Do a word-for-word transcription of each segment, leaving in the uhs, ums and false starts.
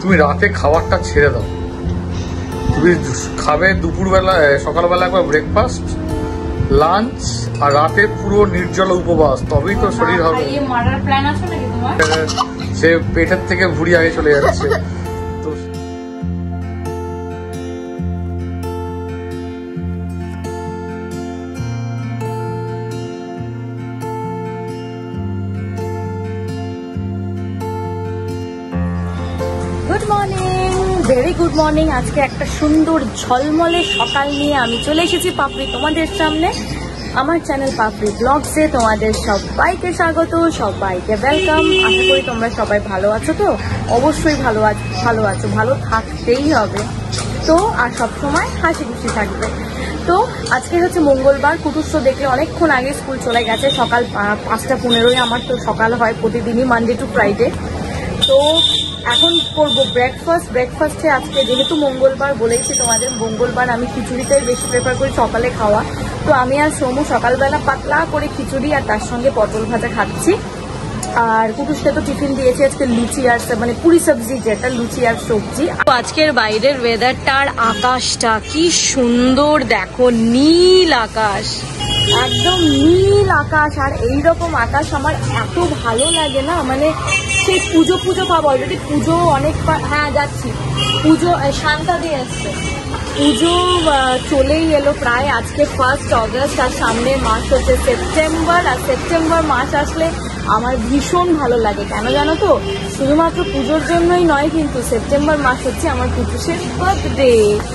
তুমি রাতে খাবারটা ছেড়ে দাও, তুমি খাবে দুপুরবেলা, সকালবেলা একবার ব্রেকফাস্ট, লাঞ্চ, আর রাতে পুরো নির্জল উপবাস, তবেই তো শরীর হবে। সে পেটের থেকে ভুঁড়ি আগে চলে যাচ্ছে। তো good morning, very good morning. আজকে একটা সুন্দর ঝলমলে সকাল নিয়ে আমি চলে এসেছি পাপড়ি তোমাদের সামনে। আমার চ্যানেল পাপড়ি ব্লগসে তোমাদের সবাইকে স্বাগত, সবাইকে ওয়েলকাম। আশা করি তোমরা সবাই ভালো আছো। তো অবশ্যই ভালো আছো, ভালো আছো, ভালো থাকতেই হবে তো, আর সবসময় হাসি খুশি থাকবে। তো আজকে হচ্ছে মঙ্গলবার। কুটুস তো দেখলে অনেকক্ষণ আগে স্কুল চলে গেছে, সকাল পাঁচটা পনেরোই আমার তো সকাল হয় প্রতিদিনই, মানডে টু ফ্রাইডে। তো এখন করবো ব্রেকফাস্ট। ব্রেকফাস্টে আজকে যেহেতু মঙ্গলবার বলেইছি তোমাদের, মঙ্গলবার আমি খিচুড়িটাই বেশি প্রেফার করি সকালে খাওয়া। তো আমি আর সোমু সকালবেলা পাতলা করে খিচুড়ি আর তার সঙ্গে পটল ভাজা খাচ্ছি। আর কুটুসকে তো টিফিন দিয়েছি আজকে লুচি আর মানে পুরি সবজি, যেটা লুচি আর সবজি। আজকের বাইরের ওয়েদারটা আর আকাশটা কি সুন্দর দেখো, নীল আকাশ, একদম নীল আকাশ। আর এইরকম আকাশ আমার এত ভালো লাগে না, মানে সেই পুজো পুজো পাবো। অলরেডি পুজো অনেক, হ্যাঁ যাচ্ছি, পুজো শান্তা দিয়ে আসছে, পুজো চলেই এলো প্রায়। আজকে ফার্স্ট অগস্ট আর সামনের মাস হচ্ছে সেপ্টেম্বর। আর সেপ্টেম্বর মাস আসলে আমার ভীষণ ভালো লাগে, কেন জানো তো? শুধুমাত্র পুজোর জন্যই নয়, কিন্তু সেপ্টেম্বর মাস হচ্ছে আমার কুটুসের বার্থডে।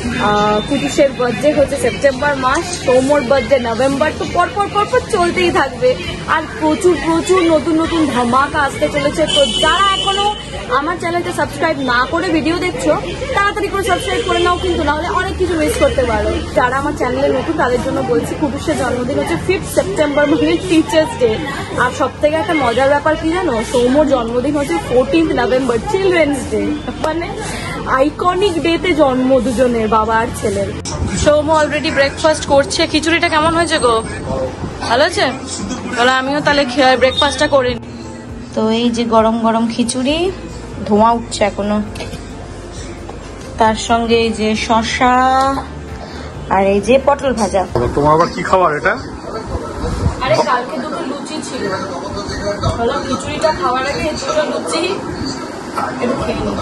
কুটুসের বার্থডে হচ্ছে সেপ্টেম্বর মাস, সৌমর বার্থডে নভেম্বর। তো পরপর পরপর চলতেই থাকবে আর প্রচুর প্রচুর নতুন নতুন ধামাকা আসতে চলেছে। তো যারা এখনো আমার চ্যানেলটা সাবস্ক্রাইব না করে ভিডিও দেখছো, তাড়াতাড়ি করে সাবস্ক্রাইব করে নাও, কিন্তু নাহলে অনেক কিছু মিস করতে পারো। যারা আমার চ্যানেলে নতুন তাদের জন্য বলছি, কুটুসের জন্মদিন হচ্ছে ফিফথ সেপ্টেম্বর, মানে টিচার্স ডে। আর সব থেকে একটা মজার ব্যাপার কি জানো, সৌমর জন্মদিন হচ্ছে ফোরটিন্থ নভেম্বর, চিলড্রেন্স ডে। মানে আইকনিক ডেতে জন্ম দুজনের, বাবা আর ছেলের। সৌম অলরেডি ব্রেকফাস্ট করছে। খিচুড়িটা কেমন হয়েছে গো? ভালো আছে? তাহলে আমিও তাহলে ব্রেকফাস্টটা করি। তো এই যে গরম গরম খিচুড়ি, ধোঁয়া উঠছে এখনো, তার সঙ্গে এই যে শসা আর এই যে পটল ভাজা। তোমার আবার কি খাবার এটা? আরে কালকে দুটো লুচি ছিল, হলো খিচুড়িটা খাওয়ার আগে দুটো লুচি একটু খেয়ে নিই।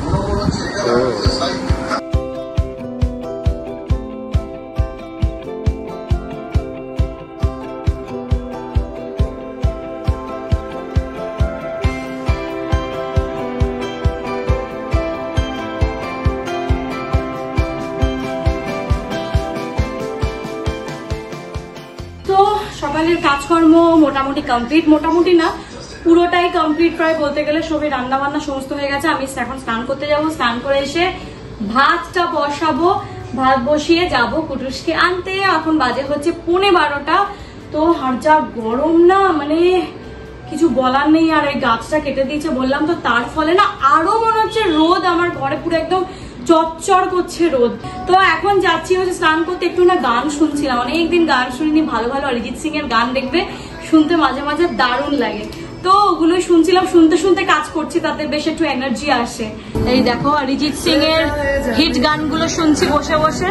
সকালের কাজকর্ম মোটামুটি কমপ্লিট, মোটামুটি না পুরোটাই কমপ্লিট প্রায় বলতে গেলে। সবই রান্না বান্না সমস্ত হয়ে গেছে। আমি এখন স্নান করতে যাবো, স্নান করে এসে ভাতটা বসাবো, ভাত বসিয়ে যাবো কুটুসকে আনতে। এখন বাজে হচ্ছে পৌনে বারোটা। তো আর যা গরম না, মানে কিছু বলার নেই। আর এই গাছটা কেটে দিয়েছে বললাম, তো তার ফলে না আরো মনে হচ্ছে রোদ আমার ঘরে পুরো একদম চচ্চর করছে রোদ। তো এখন যাচ্ছি হচ্ছে স্নান করতে, একটু না গান শুনছিলাম, অনেকদিন গান শুনিনি। ভালো ভালো অরিজিৎ সিং এর গান দেখবে, শুনতে মাঝে মাঝে দারুণ লাগে। তো ওগুলোই শুনছিলাম, শুনতে শুনতে কাজ করছি, তাতে বেশ একটু এনার্জি আসে। এই দেখো অরিজিৎ সিং এর হিট গানগুলো শুনছি বসে বসে।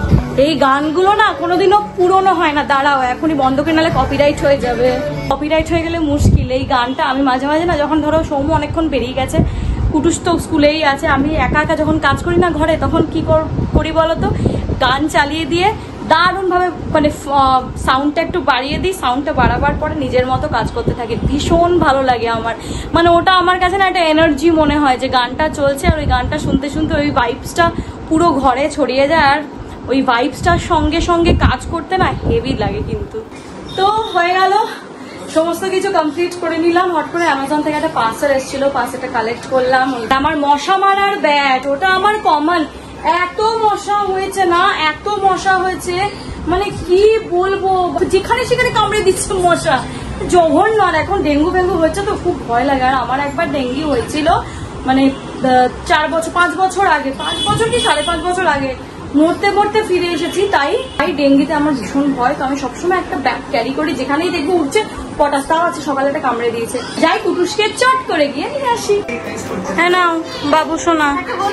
এই গানগুলো না কোনোদিনও পুরনো হয় না। দাঁড়াও এখনই বন্ধ করে, নাহলে কপিরাইট হয়ে যাবে। কপিরাইট হয়ে গেলে মুশকিল। এই গানটা আমি মাঝে মাঝে না, যখন ধরো সৌম্য অনেকক্ষণ বেরিয়ে গেছে, কুটুস তো স্কুলেই আছে, আমি একা একা যখন কাজ করি না ঘরে, তখন কি করি বলতো, গান চালিয়ে দিয়ে দারুণভাবে মানে সাউন্ডটা একটু বাড়িয়ে দিই। সাউন্ডটা বাড়াবার পরে নিজের মতো কাজ করতে থাকি, ভীষণ ভালো লাগে আমার। মানে ওটা আমার কাছে না একটা এনার্জি মনে হয়, যে গানটা চলছে আর ওই গানটা শুনতে শুনতে ওই ভাইবসটা পুরো ঘরে ছড়িয়ে যায়। আর ওই ভাইবসটার সঙ্গে সঙ্গে কাজ করতে না হেভি লাগে কিন্তু। তো হয়ে গেল, সমস্ত কিছু কমপ্লিট করে নিলাম। হট করে অ্যামাজন থেকে একটা পার্সেল এসেছিল, পার্সেলটা কালেক্ট করলাম। আমার মশা মারার ব্যাট, ওটা আমার কমন। এত মশা হয়েছে না, এত মশা হয়েছে, মানে কি বলবো, যেখানে সেখানে কামড়ে দিচ্ছে মশা, জঘন্য। আর এখন ডেঙ্গু ফেঙ্গু হচ্ছে তো খুব ভয় লাগে। আর আমার একবার ডেঙ্গু হয়েছিল, মানে চার বছর পাঁচ বছর আগে, পাঁচ বছর কি সাড়ে পাঁচ বছর আগে। মরতে মরতে ফিরে এসেছি, তাই তাই ডেঙ্গিতে আমার ভীষণ ভয়। তো আমি সবসময় একটা ব্যাগ ক্যারি করি, যেখানেই দেখবো উঠছে পটাশ, তাও আছে সকালে একটা কামড়ে দিয়েছে, যাই কুটুসকে চট করে গিয়ে নিয়ে আসি। হ্যাঁ নাও বাবু সোনা,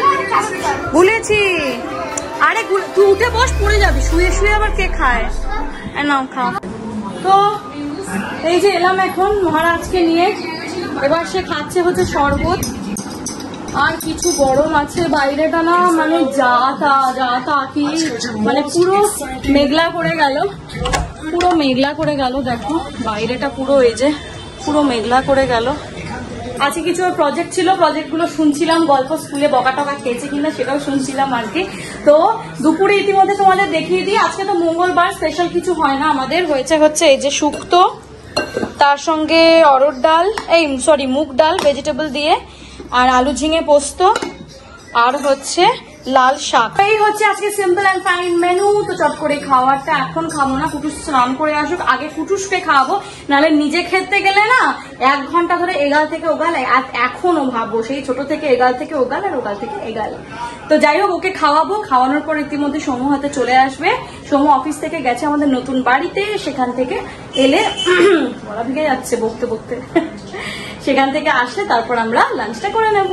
ভুলেছি। আরে তুই উঠে বস, পড়ে যাবি, শুয়ে শুয়ে আবার কে খায়। হ্যাঁ নাও খাও। তো এই যে এলাম এখন মহারাজকে নিয়ে, এবার সে খাচ্ছে হচ্ছে শরবত আর কিছু গরম আছে। বাইরেটা না মানে যা তা যা তা কি, মানে পুরো মেঘলা করে গেল, পুরো মেঘলা করে গেল। দেখো বাইরেটা পুরো এই যে পুরো মেঘলা করে গেল। আজকে কিছু প্রজেক্ট ছিল, প্রজেক্ট গুলো শুনছিলাম, গল্প স্কুলে বকা টকা খেয়েছে কিনা সেটাও শুনছিলাম আর কি। তো দুপুরে ইতিমধ্যে তোমাদের দেখিয়ে দিই, আজকে তো মঙ্গলবার, স্পেশাল কিছু হয় না আমাদের। হয়েছে হচ্ছে এই যে শুক্তো, তার সঙ্গে অরহর ডাল, এই সরি মুগ ডাল ভেজিটেবল দিয়ে, আর আলু ঝিঙে পোস্ত, আর হচ্ছে লাল শাক। এই হচ্ছে আজকে সিম্পল অ্যান্ড ফাইন মেনু। তো চট করে খাওয়ারটা এখন খাবো না, কুটুস স্নান করে আসুক, আগে কুটুসকে খাওয়াবো, নাহলে নিজে খেতে গেলে না এক ঘন্টা ধরে এগাল থেকে ওগাল। এখনো ভাববো সেই ছোট থেকে এগাল থেকে ওগাল আর ওগাল থেকে এগাল। তো যাই হোক ওকে খাওয়াবো, খাওয়ানোর পর ইতিমধ্যে সমু হাতে চলে আসবে। সমু অফিস থেকে গেছে আমাদের নতুন বাড়িতে, সেখান থেকে এলে বলা ভিগে যাচ্ছে বকতে বকতে, সেখান থেকে আসলে তারপর আমরা লাঞ্চটা করে নেবো।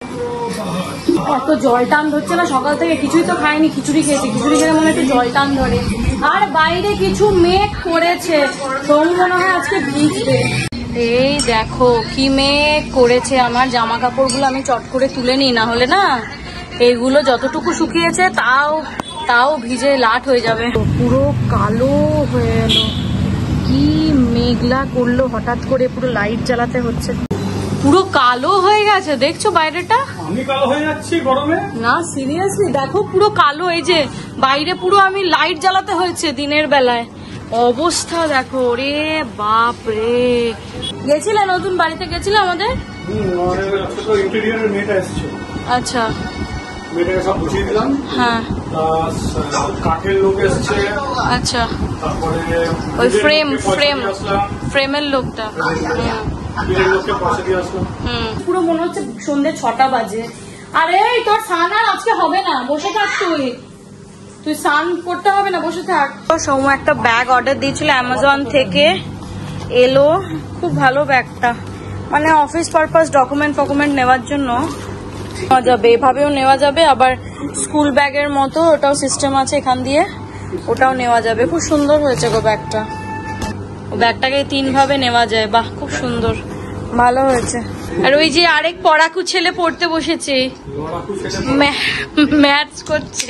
অত জল টান ধরছে না, সকাল থেকে কিছুই তো খাইনি, খিচুড়ি খেয়েছি, খিচুড়ি খেলে মনে হচ্ছে জল টান ধরে। আর বাইরে কিছু মেঘ করেছে, তো মনে হয় আজকে ভিজবে। এই দেখো কি মেঘ করেছে, আমার জামা কাপড়গুলো আমি চট করে তুলে নিই, না হলে না এইগুলো যতটুকু শুকিয়েছে তাও তাও ভিজে লাট হয়ে যাবে। পুরো কালো হয়ে এলো, কি মেঘলা করলো হঠাৎ করে, পুরো লাইট জ্বালাতে হচ্ছে, পুরো কালো হয়ে গেছে। দেখছো বাইরেটা? আমি কালো হয়ে যাচ্ছি গরমে? না সিরিয়াসলি দেখো পুরো কালো, এই যে বাইরে পুরো আমি লাইট জ্বালাতে হয়েছে দিনের বেলায়, অবস্থা দেখো। রে বাপ রে। গেছিলে নতুন বাড়িতে, গেছিলে আমাদের? আচ্ছা মেয়েটাকে সব বুঝিয়ে দিলাম। হ্যাঁ কাঠের লোক এসছে। আচ্ছা তারপরে ওই ফ্রেম ফ্রেম ফ্রেমের লোকটা। হুম পুরো মনে হচ্ছে সন্ধ্যে ছটা বাজে। আরে তোর স্নান আর আজকে হবে না, বসে থাক, তুই তুই স্নান করতে হবে না, বসে থাক। সৌম্য একটা ব্যাগ অর্ডার দিয়েছিল অ্যামাজন থেকে, এলো, খুব ভালো ব্যাগটা, মানে অফিস পারপাস ডকুমেন্ট ফকুমেন্ট নেওয়ার জন্য নেওয়া যাবে, এভাবেও নেওয়া যাবে, আবার স্কুল ব্যাগের মতো ওটাও সিস্টেম আছে এখান দিয়ে, ওটাও নেওয়া যাবে। খুব সুন্দর হয়েছে গো ব্যাগটা, ব্যাগটাকে তিন ভাবে নেওয়া যায়, বাহ খুব সুন্দর, ভালো হয়েছে। আর ওই যে আরেক পড়াকু ছেলে পড়তে বসেছে, ম্যাথস করছে,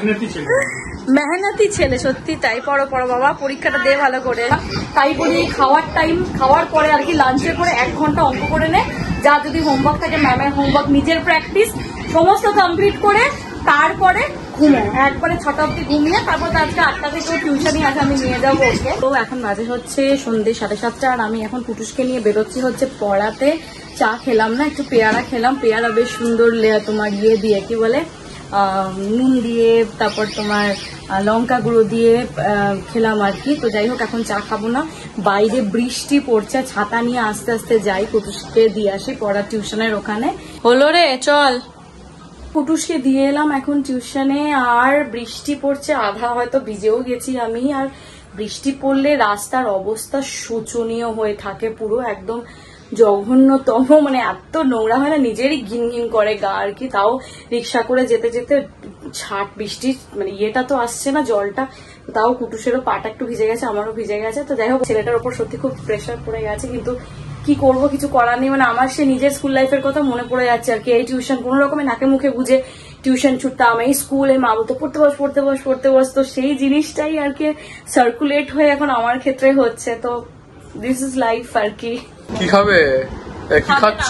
মেহনতি ছেলে, সত্যি তাই। পড়ো পড়ো বাবা, পরীক্ষাটা দে ভালো করে। তাই বলি খাওয়ার টাইম, খাওয়ার পরে আর কি লাঞ্চের পরে এক ঘন্টা অঙ্ক করে নে, যা যদি হোমওয়ার্ক থাকে ম্যামের হোমওয়ার্ক, নিজের প্র্যাকটিস সমস্ত কমপ্লিট করে তারপরে ঘুমো, একবারে ছটা অব্দি ঘুমিয়ে তারপর আজকে আটটা থেকে টিউশনই আছে, আমি নিয়ে যাবো ওকে। তো এখন বাজে হচ্ছে সন্ধ্যে সাড়ে সাতটা, আর আমি এখন পুটুসকে নিয়ে বেরোচ্ছি হচ্ছে পড়াতে। চা খেলাম না, একটু পেয়ারা খেলাম, পেয়ারা বেশ সুন্দর তোমার ইয়ে দিয়ে কি বলে নুন দিয়ে, তারপর তোমার লঙ্কা গুঁড়ো দিয়ে খেলাম আর কি। তো যাই হোক এখন চা খাবো না, বাইরে বৃষ্টি পড়ছে, ছাতা নিয়ে আস্তে আস্তে যাই, পুটুসকে দিয়ে আসি পড়া টিউশনের ওখানে। হলো রে চল, পুটুসকে দিয়ে এলাম এখন টিউশনে, আর বৃষ্টি পড়ছে, আধা হয়তো ভিজেও গেছি আমি। আর বৃষ্টি পড়লে রাস্তার অবস্থা শোচনীয় হয়ে থাকে, পুরো একদম জঘন্যতম, মানে এত নোংরা হয় না, নিজেরই ঘিন ঘিন করে গা আর কি। তাও রিক্সা করে যেতে যেতে ছাট বৃষ্টি মানে ইয়েটা তো আসছে না জলটা, তাও কুটুসেরও পাটা একটু ভিজে গেছে, আমারও ভিজে গেছে। তো যাই হোক ছেলেটার ওপর সত্যি খুব প্রেশার পড়ে গেছে, কিন্তু কি করব, কিছু করার নেই। মানে আমার সে নিজের স্কুল লাইফের কথা মনে পড়ে যাচ্ছে আর কি। এই টিউশন কোন রকমের নাকে মুখে বুঝে টিউশন ছুটতাম, এই স্কুলে মা বলতো পড়তে বস পড়তে বস পড়তে বস, তো সেই জিনিসটাই আর কি সার্কুলেট হয়ে এখন আমার ক্ষেত্রে হচ্ছে। তো দিস ইজ লাইফ আর কি। কি খাবে, কি খাচ্ছ?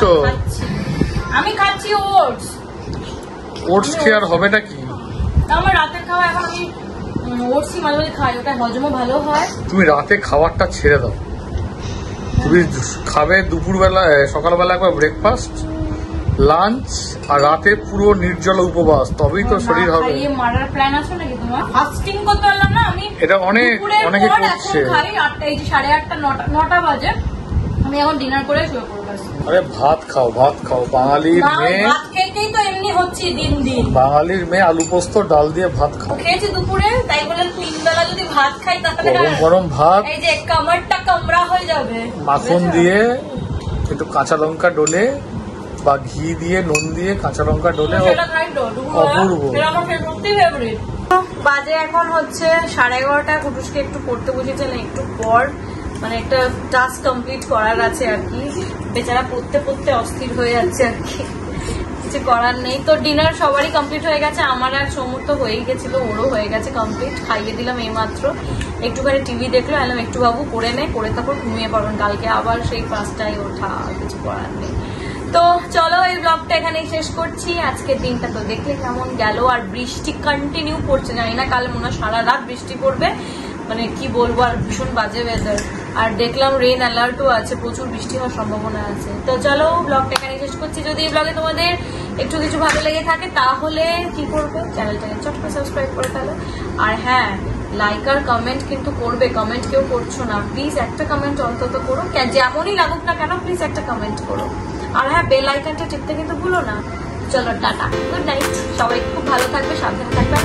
আমি খাচ্ছি ওটস। ওটস খেয়ে আর হবেটা কি? আমার রাতের খাওয়া এখন আমি ওটসই মাঝে মাঝে খাই, ওটা হজমও ভালো হয়। তুমি রাতে খাবারটা ছেড়ে দাও, তুমি খাবে দুপুরবেলা, সকালবেলা একবার ব্রেকফাস্ট, লাঞ্চ, আর রাতে পুরো নির্জল উপবাস, তবেই তো শরীর হবে। মারার প্ল্যান আছে নাকি তোমার? ফাস্টিং করতে পারলাম না আমি, এটা অনেক অনেকে করছে। খাই আটটা, এই যে সাড়ে আটটা নটা নটা বাজে, আমি এখন ডিনার করে শুয়ে পড়বো। আরে ভাত খাও, ভাত খাও, বাঙালির মেয়ে। ভাত খেতেই তো এমনি হচ্ছে হচ্ছি দিন দিন। বাঙালির মেয়ে আলু পোস্ত ডাল দিয়ে ভাত খায়। খেয়েছি দুপুরে, তাই বলে তিন বেলা যদি ভাত খাই তাহলে গরম গরম ভাত, এই যে কামড়টা কামড়া হয়ে যাবে। মাখন দিয়ে একটু কাঁচা লঙ্কা ডলে বা ঘি দিয়ে নুন দিয়ে কাঁচা লঙ্কা ডলে অপূর্ব। বাজে এখন হচ্ছে সাড়ে এগারোটা। কুটুসকে একটু পড়তে বসেছিলেন একটু পর, মানে একটা টাস্ক কমপ্লিট করার আছে আর কি। বেচারা পড়তে পড়তে অস্থির হয়ে যাচ্ছে আর কি, কিছু করার নেই। তো ডিনার সবারই কমপ্লিট হয়ে গেছে, আমার আর সমস্ত হয়েই গেছিল, ওরও হয়ে গেছে কমপ্লিট। খাইয়ে দিলাম এইমাত্র, একটুখানি টিভি দেখলো, এলাম একটু বাবু করে নে, করে তারপর ঘুমিয়ে পড়বেন, কালকে আবার সেই পাঁচটায় ওঠা, কিছু করার নেই। তো চলো এই ব্লগটা এখানেই শেষ করছি। আজকের দিনটা তো দেখলে কেমন গেল, আর বৃষ্টি কন্টিনিউ পড়ছে, জানি না কাল মনে হয় সারা রাত বৃষ্টি পড়বে, মানে কি বলবো, আর ভীষণ বাজে ওয়েদার। আর দেখলাম রেন অ্যালার্টও আছে, প্রচুর বৃষ্টি হওয়ার সম্ভাবনা আছে। তো চলো ব্লগটা এখানে শেষ করছি। যদি এই ব্লগে তোমাদের একটু কিছু ভালো লেগে থাকে তাহলে কি করবে, চ্যানেলটাকে চট করে সাবস্ক্রাইব করে ফেলো। আর হ্যাঁ, লাইক আর কমেন্ট কিন্তু করবে, কমেন্ট কেউ করছো না, প্লিজ একটা কমেন্ট অন্তত করো, যেমনই লাগুক না কেন প্লিজ একটা কমেন্ট করো। আর হ্যাঁ, বেল আইকনটা টিপতে কিন্তু ভুলো না। চলো টাটা, গুড নাইট, সবাই খুব ভালো থাকবে, সাবধানে থাকবে।